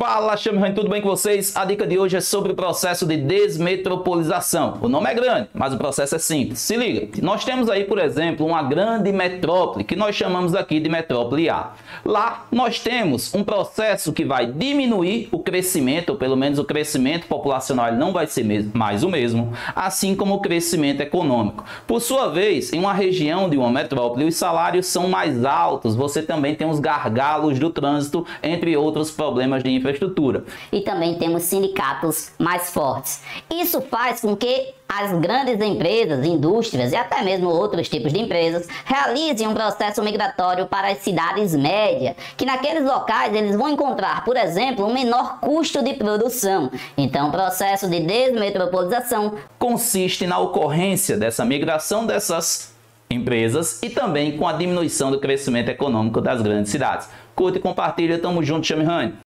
Fala, Xamihane, tudo bem com vocês? A dica de hoje é sobre o processo de desmetropolização. O nome é grande, mas o processo é simples. Se liga, nós temos aí, por exemplo, uma grande metrópole, que nós chamamos aqui de metrópole A. Lá nós temos um processo que vai diminuir o crescimento, ou pelo menos o crescimento populacional ele não vai ser mais o mesmo, assim como o crescimento econômico. Por sua vez, em uma região de uma metrópole, os salários são mais altos, você também tem os gargalos do trânsito, entre outros problemas de infraestrutura. E também temos sindicatos mais fortes. Isso faz com que as grandes empresas, indústrias e até mesmo outros tipos de empresas realizem um processo migratório para as cidades médias, que naqueles locais eles vão encontrar, por exemplo, um menor custo de produção. Então, o processo de desmetropolização consiste na ocorrência dessa migração dessas empresas e também com a diminuição do crescimento econômico das grandes cidades. Curta e compartilha, tamo junto, Xamihane.